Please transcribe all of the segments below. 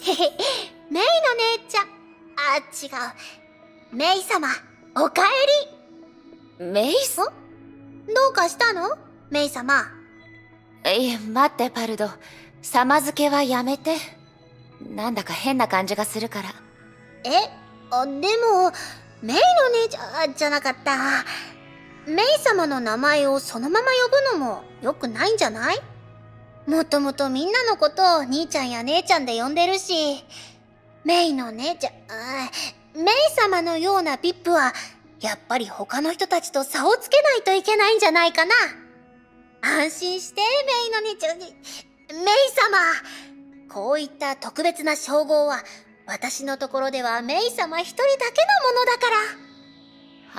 メイの姉ちゃん。あ、違う。メイ様、おかえり。メイさん？ どうかしたのメイ様。 いえ、待ってパルド。様付けはやめて。なんだか変な感じがするから。 でも、メイの姉ちゃんじゃなかった。メイ様の名前をそのまま呼ぶのも良くないんじゃない？もともとみんなのことを兄ちゃんや姉ちゃんで呼んでるし、メイの姉ちゃん、メイ様のようなピップは、やっぱり他の人たちと差をつけないといけないんじゃないかな。安心して、メイの姉ちゃんに。メイ様、こういった特別な称号は、私のところではメイ様一人だけのものだから。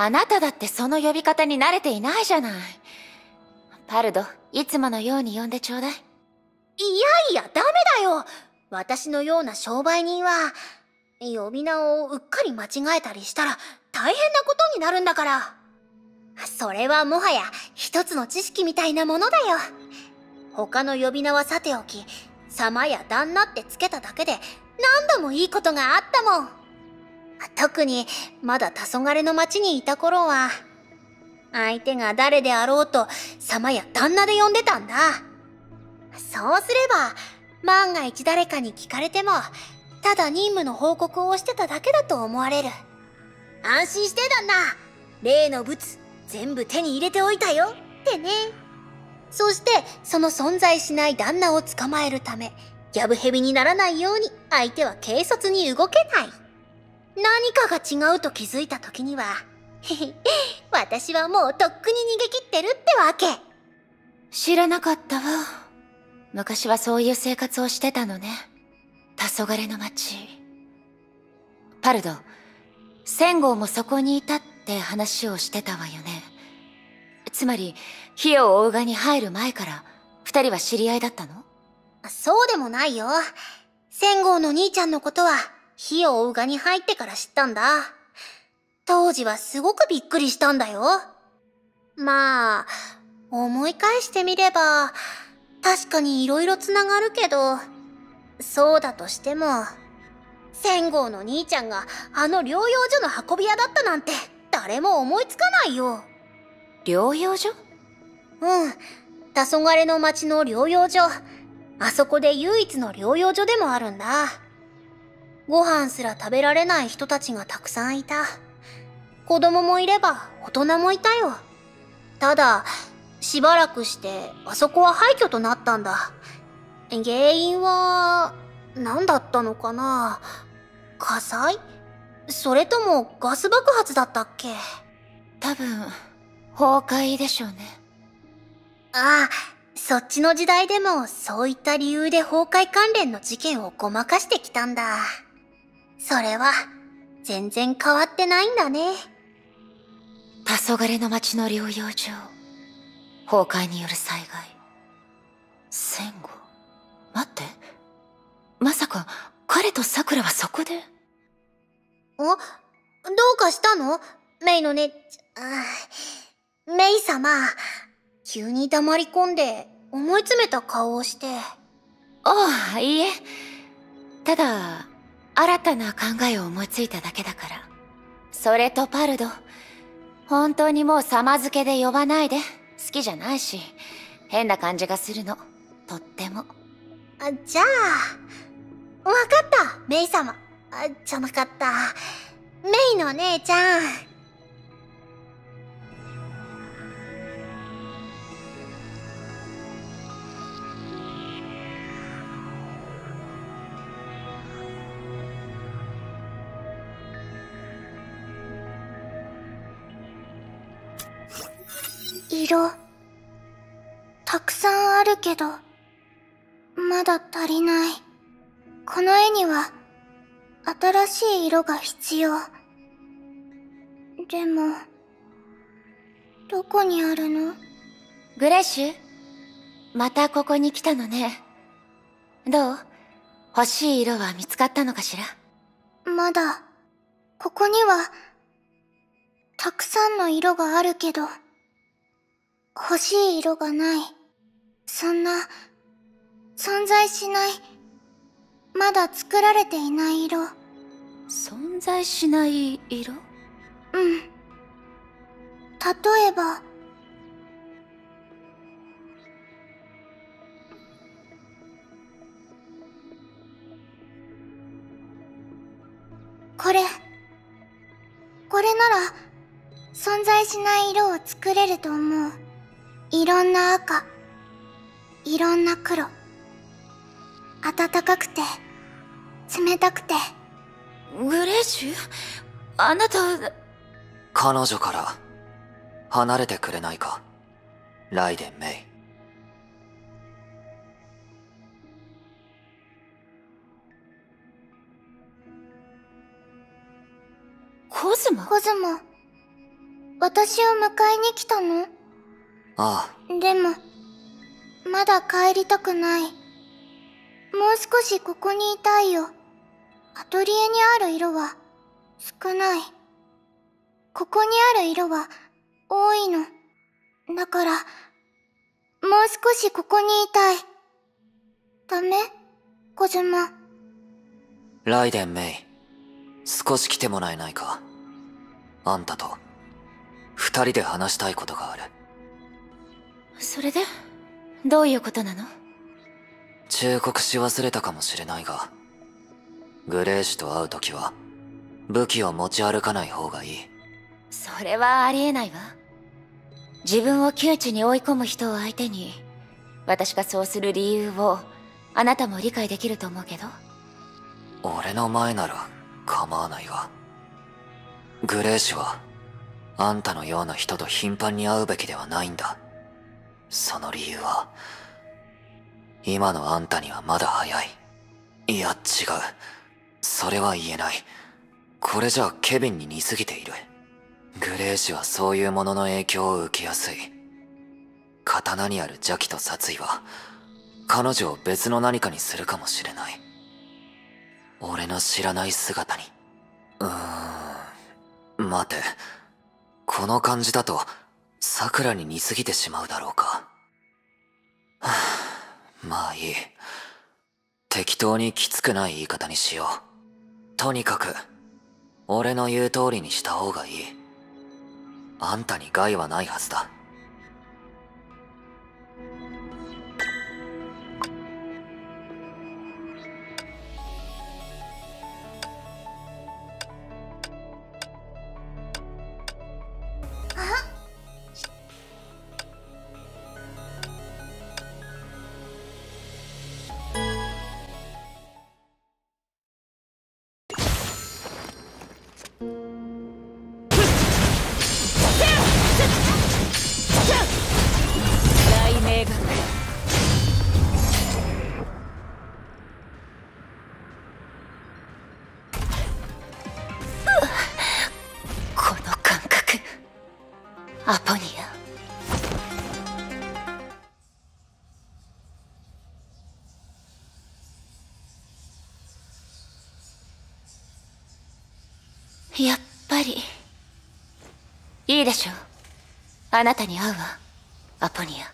あなただってその呼び方に慣れていないじゃない。パルド、いつものように呼んでちょうだい。 いや、ダメだよ。私のような商売人は、呼び名をうっかり間違えたりしたら大変なことになるんだから。それはもはや一つの知識みたいなものだよ。他の呼び名はさておき、様や旦那ってつけただけで何度もいいことがあったもん。特にまだ黄昏の町にいた頃は、相手が誰であろうと様や旦那で呼んでたんだ。そうすれば、万が一誰かに聞かれても、ただ任務の報告をしてただけだと思われる。安心して旦那、例の物全部手に入れておいたよってね。そしてその存在しない旦那を捕まえるため、やぶ蛇にならないように相手は軽率に動けない。何かが違うと気づいた時には私はもうとっくに逃げ切ってるってわけ。 知らなかったわ。昔はそういう生活をしてたのね。黄昏の町。パルド、千号もそこにいたって話をしてたわよね。つまり火を追うがに入る前から二人は知り合いだったの？ そうでもないよ。千号の兄ちゃんのことは火を追うがに入ってから知ったんだ。当時はすごくびっくりしたんだよ。まあ、思い返してみれば、確かに色々つながるけど、そうだとしても、千号の兄ちゃんがあの療養所の運び屋だったなんて誰も思いつかないよ。 療養所？ うん。黄昏の町の療養所。あそこで唯一の療養所でもあるんだ。ご飯すら食べられない人たちがたくさんいた。子供もいれば大人もいたよ。ただ、しばらくしてあそこは廃墟となったんだ。原因は、何だったのかな？火災？それともガス爆発だったっけ？ 多分、崩壊でしょうね。 ああ、そっちの時代でもそういった理由で崩壊関連の事件をごまかしてきたんだ。それは、全然変わってないんだね。 黄昏の町の療養所。崩壊による災害。千号。待って。まさか、彼と桜はそこで？ どうかしたの？メイのね、メイ様。急に黙り込んで、思い詰めた顔をして。 ああ、いいえ。ただ、新たな考えを思いついただけだから。それとパルド。本当にもう様付けで呼ばないで。好きじゃないし、変な感じがするの。とっても。 じゃあ、わかった、メイ様。じゃなかった。メイの姉ちゃん。 色、たくさんあるけど、まだ足りない。この絵には、新しい色が必要。でも、どこにあるの？ グレッシュ？またここに来たのね。どう？欲しい色は見つかったのかしら？ まだ、ここには、たくさんの色があるけど、欲しい色がない。そんな、存在しない。 まだ作られていない色。 存在しない色？ うん。例えば、これ。これなら、存在しない色を作れると思う。いろんな赤。いろんな黒。暖かくて、冷たくて。 グレーシュ？あなた… 彼女から離れてくれないか、ライデン・メイ。 コズモ？ コズモ、私を迎えに来たの？ あでも、まだ帰りたくない。もう少しここにいたいよ。アトリエにある色は少ない。ここにある色は多いの。だから、もう少しここにいたい。ダメ？コズモ。 ライデン・メイ、少し来てもらえないか。あんたと二人で話したいことがある。 それでどういうことなの？ 忠告し忘れたかもしれないが、グレーシュと会うときは武器を持ち歩かない方がいい。 それはありえないわ。自分を窮地に追い込む人を相手に私がそうする理由をあなたも理解できると思うけど。 俺の前なら構わないが、グレーシュはあんたのような人と頻繁に会うべきではないんだ。その理由は、今のあんたにはまだ早い。いや違う、それは言えない。これじゃケビンに似すぎている。グレーシュはそういうものの影響を受けやすい。刀にある邪気と殺意は彼女を別の何かにするかもしれない。俺の知らない姿に。待て、この感じだとサクラに似すぎてしまうだろうか。はあ、まあいい。適当にきつくない言い方にしよう。とにかく俺の言う通りにした方がいい。あんたに害はないはずだ。 雷鳴が来る。この感覚、アポニア。やっぱりいいでしょう。あなたに会うわ、アポニア。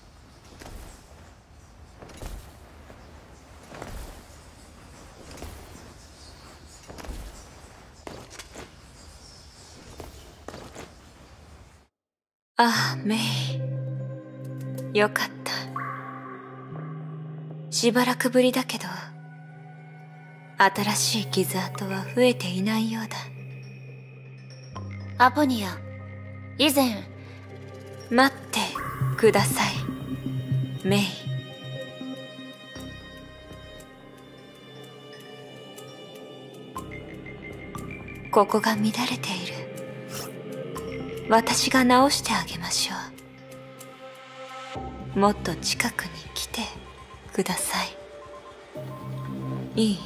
ああ、メイ。よかった。しばらくぶりだけど、新しい傷跡は増えていないようだ。アポニア、以前…待ってください、メイ。ここが乱れている。私が直してあげましょう。もっと近くに来てください。いい？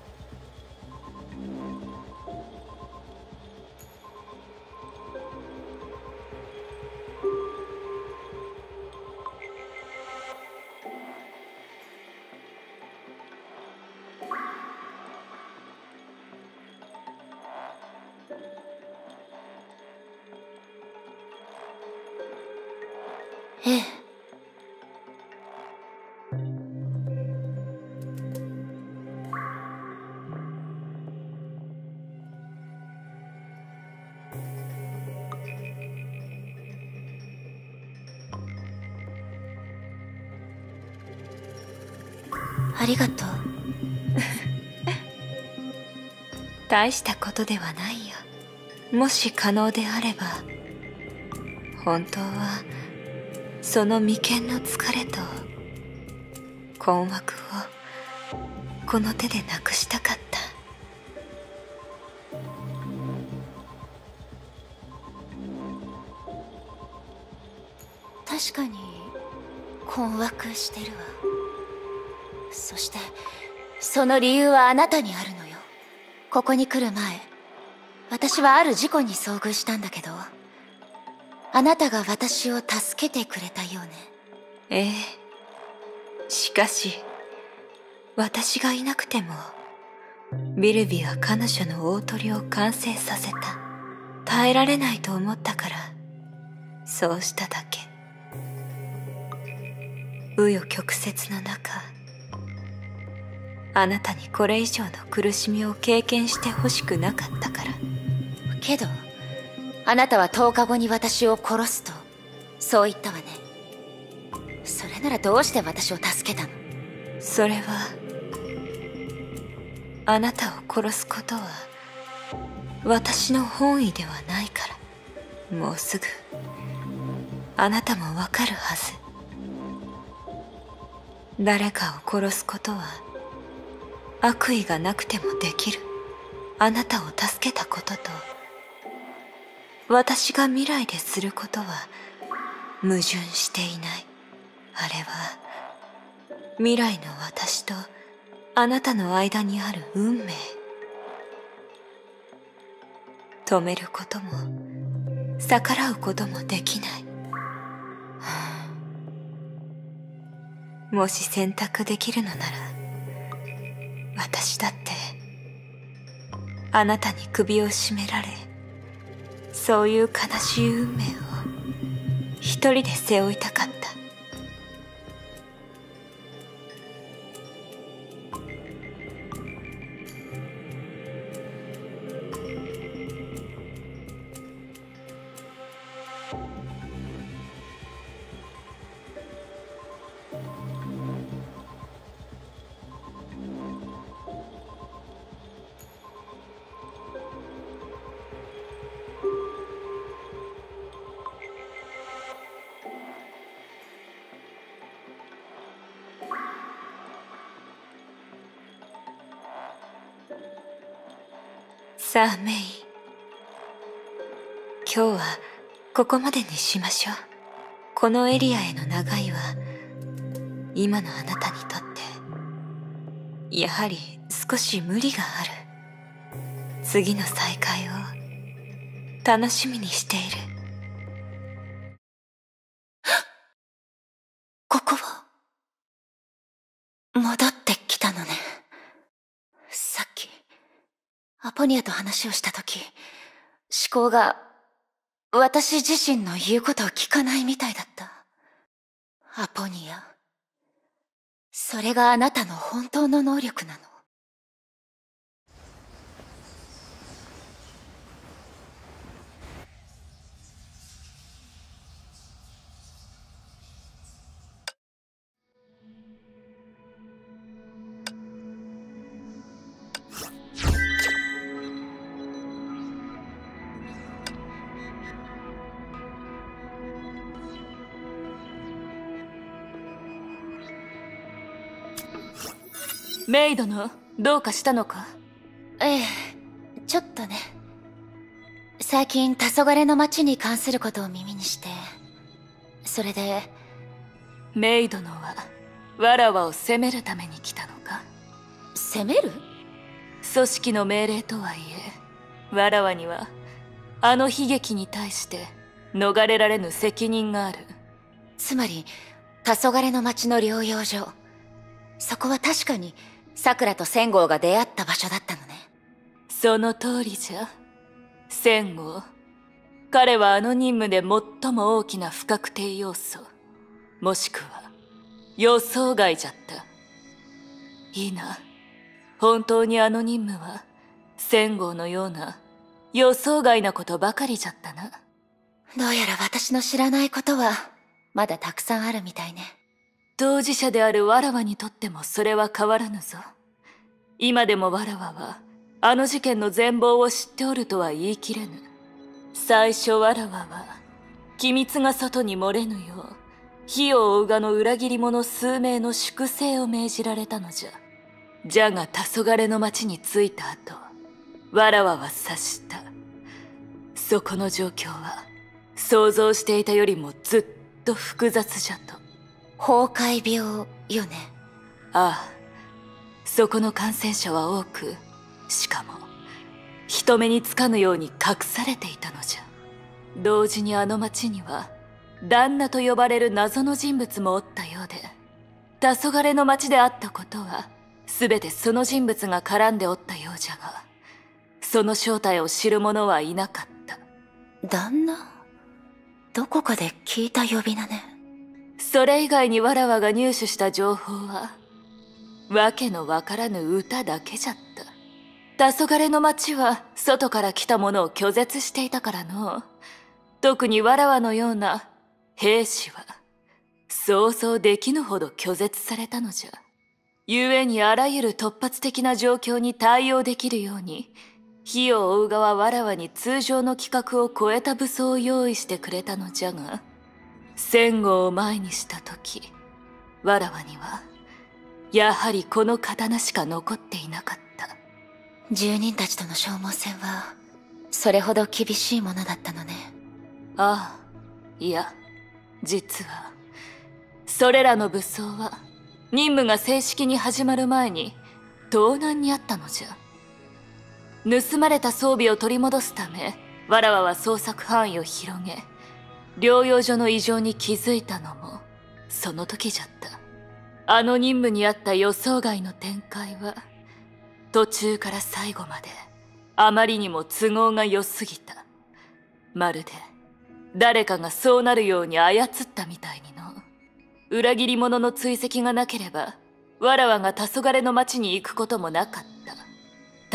ええ。 ありがとう。 大したことではないよ。もし可能であれば、本当はその眉間の疲れと困惑をこの手でなくしたかった。 確かに困惑してるわ。そしてその理由はあなたにあるのよ。ここに来る前、私はある事故に遭遇したんだけど、あなたが私を助けてくれたよね。 ええ。しかし私がいなくてもビルビは彼女の大鳥を完成させた。耐えられないと思ったからそうしただけ。紆余曲折の中、あなたにこれ以上の苦しみを経験してほしくなかったから。 けどあなたは10日後に私を殺すとそう言ったわね。それならどうして私を助けたの？ それはあなたを殺すことは私の本意ではないから。もうすぐあなたもわかるはず。誰かを殺すことは悪意がなくてもできる。あなたを助けたことと私が未来ですることは矛盾していない。あれは未来の私とあなたの間にある運命。止めることも逆らうこともできない。もし選択できるのなら、私だってあなたに首を絞められ、そういう悲しい運命を一人で背負いたかった。さあメイ、今日はここまでにしましょう。このエリアへの長居は今のあなたにとってやはり少し無理がある。次の再会を楽しみにしている。 ここは戻ってきたのね。さっきアポニアと話をしたとき、思考が私自身の言うことを聞かないみたいだった。アポニア、それがあなたの本当の能力なの？ メイ殿、どうかしたのか？ ええ、ちょっとね。最近黄昏の町に関することを耳にして、それで。 メイ殿はわらわを責めるために来たのか？ 責める？ 組織の命令とはいえ、わらわにはあの悲劇に対して逃れられぬ責任がある。 つまり黄昏の町の療養所、そこは確かに桜と千号が出会った場所だったのね。 その通りじゃ。千号、彼はあの任務で最も大きな不確定要素、もしくは予想外じゃった。いいな、本当にあの任務は千号のような予想外なことばかりじゃったな。 どうやら私の知らないことはまだたくさんあるみたいね。 当事者であるわらわにとってもそれは変わらぬぞ。今でもわらわはあの事件の全貌を知っておるとは言い切れぬ。最初わらわは機密が外に漏れぬよう火を追うがの裏切り者数名の粛清を命じられたのじゃ。じゃが黄昏の町に着いた後、わらわは察した。そこの状況は想像していたよりもずっと複雑じゃと。 崩壊病よね。 ああ、そこの感染者は多く、しかも人目につかぬように隠されていたのじゃ。同時にあの町には旦那と呼ばれる謎の人物もおったようで、黄昏の町であったことは全てその人物が絡んでおったようじゃが、その正体を知る者はいなかった。 旦那？どこかで聞いた呼び名ね。 それ以外にわらわが入手した情報はわけのわからぬ歌だけじゃった。黄昏の町は外から来た者を拒絶していたからの。特にわらわのような兵士は想像できぬほど拒絶されたのじゃ。故にあらゆる突発的な状況に対応できるように、火を追う側わらわに通常の規格を超えた武装を用意してくれたのじゃが、戦後を前にした時、わらわにはやはりこの刀しか残っていなかった。 住人たちとの消耗戦はそれほど厳しいものだったのね。 ああ、いや、実はそれらの武装は任務が正式に始まる前に盗難にあったのじゃ。盗まれた装備を取り戻すため、わらわは捜索範囲を広げ、療養所の異常に気づいたのもその時じゃった。あの任務にあった予想外の展開は途中から最後まであまりにも都合が良すぎた。まるで誰かがそうなるように操ったみたいにの。裏切り者の追跡がなければわらわが黄昏の町に行くこともなかった。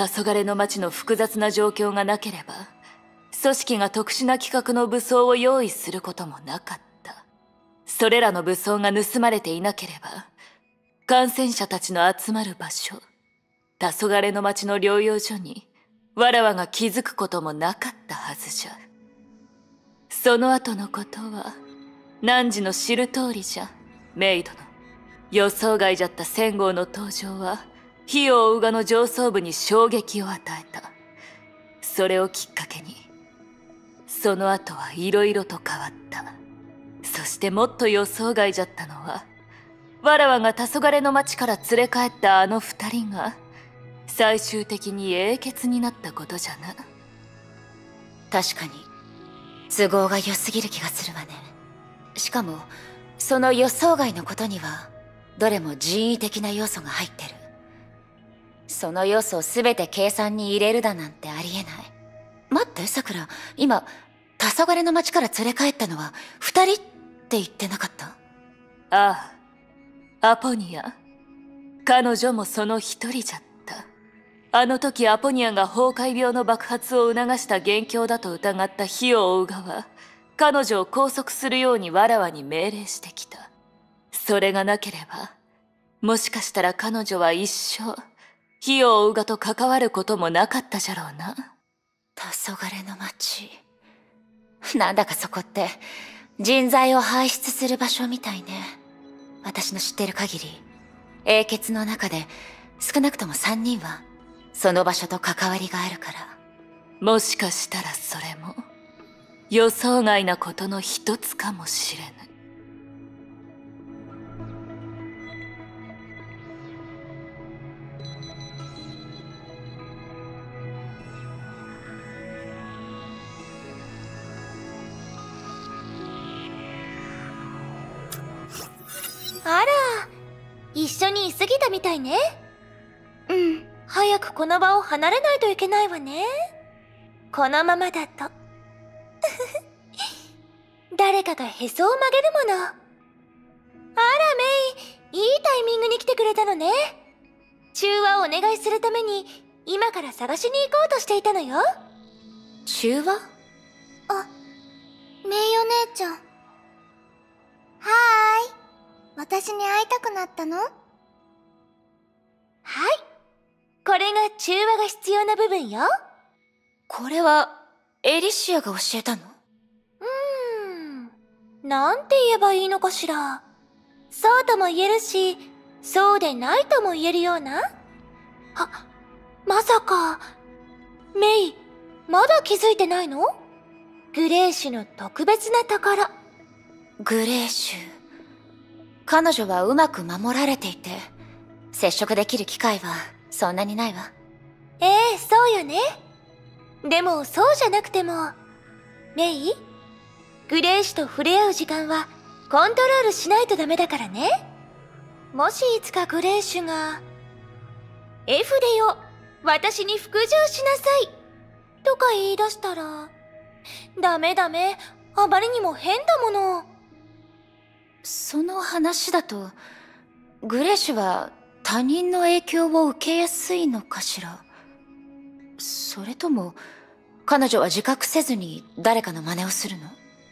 黄昏の町の複雑な状況がなければ組織が特殊な規格の武装を用意することもなかった。それらの武装が盗まれていなければ感染者たちの集まる場所、黄昏の町の療養所にわらわが気づくこともなかったはずじゃ。その後のことは汝の知る通りじゃ。メイドの予想外じゃった千号の登場は火を追うがの上層部に衝撃を与えた。それをきっかけにその後はいろいろと変わった。そしてもっと予想外じゃったのは、わらわが黄昏の町から連れ帰ったあの二人が最終的に英傑になったことじゃな。 確かに都合が良すぎる気がするわね。しかもその予想外のことにはどれも人為的な要素が入ってる。その要素を全て計算に入れるだなんてありえない。待って、さくら、今黄昏の町から連れ帰ったのは二人って言ってなかった？ ああ、アポニア。彼女もその一人じゃった。あの時アポニアが崩壊病の爆発を促した元凶だと疑った火を追う側、彼女を拘束するようにわらわに命令してきた。それがなければ、もしかしたら彼女は一生火を追う側と関わることもなかったじゃろうな。 黄昏の町、なんだかそこって人材を輩出する場所みたいね。私の知ってる限り英傑の中で少なくとも3人はその場所と関わりがあるから。 もしかしたらそれも予想外なことの一つかもしれぬ。 あら、一緒に居すぎたみたいね。 うん。 早くこの場を離れないといけないわね。このままだと誰かがへそを曲げるもの。あらメイ、いいタイミングに来てくれたのね。中和をお願いするために今から探しに行こうとしていたのよ。 中和？ あ、メイお姉ちゃん。はーい。私私に会いたくなったの？ はい。これが中和が必要な部分よ。 これはエリシアが教えたの？ なんて言えばいいのかしら。そうとも言えるし、そうでないとも言えるような。まさか、メイ、まだ気づいてないの？グレーシュの特別な宝。 グレーシュ。彼女はうまく守られていて、接触できる機会はそんなにないわ。 そうよね。でもそうじゃなくても、メイ、グレーシュと触れ合う時間はコントロールしないとダメだからね。もしいつかグレーシュが、絵筆よ、私に服従しなさい、とか言い出したら、ダメ、あまりにも変だもの。 その話だと、グレーシュは他人の影響を受けやすいのかしら。それとも、彼女は自覚せずに誰かの真似をするの？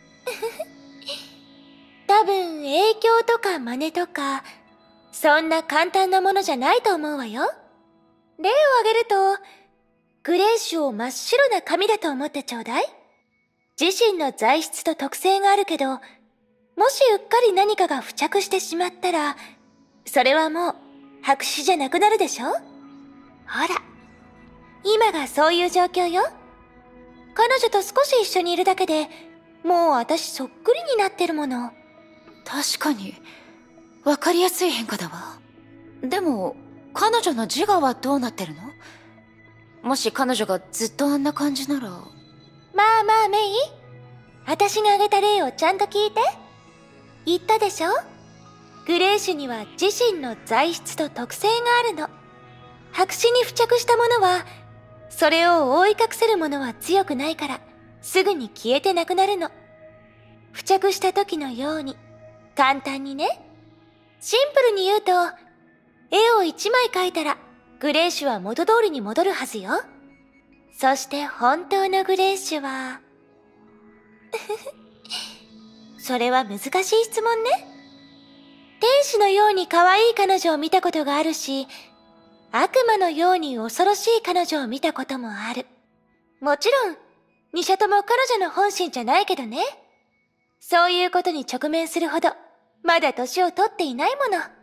多分影響とか真似とか、そんな簡単なものじゃないと思うわよ。例を挙げると、グレーシュを真っ白な紙だと思ってちょうだい。自身の材質と特性があるけど、もしうっかり何かが付着してしまったら、それはもう白紙じゃなくなるでしょ？ほら、今がそういう状況よ。彼女と少し一緒にいるだけで、もう私そっくりになってるもの。 確かに、わかりやすい変化だわ。でも、彼女の自我はどうなってるの？もし彼女がずっとあんな感じなら。 まあメイ、私が挙げた例をちゃんと聞いて。言ったでしょ？グレーシュには自身の材質と特性があるの。白紙に付着したものは、それを覆い隠せるものは強くないから、すぐに消えてなくなるの。付着した時のように、簡単にね。シンプルに言うと、絵を一枚描いたら、グレーシュは元通りに戻るはずよ。そして本当のグレーシュは、それは難しい質問ね。天使のように可愛い彼女を見たことがあるし、悪魔のように恐ろしい彼女を見たこともある。もちろん、二者とも彼女の本心じゃないけどね。そういうことに直面するほど、まだ年を取っていないもの。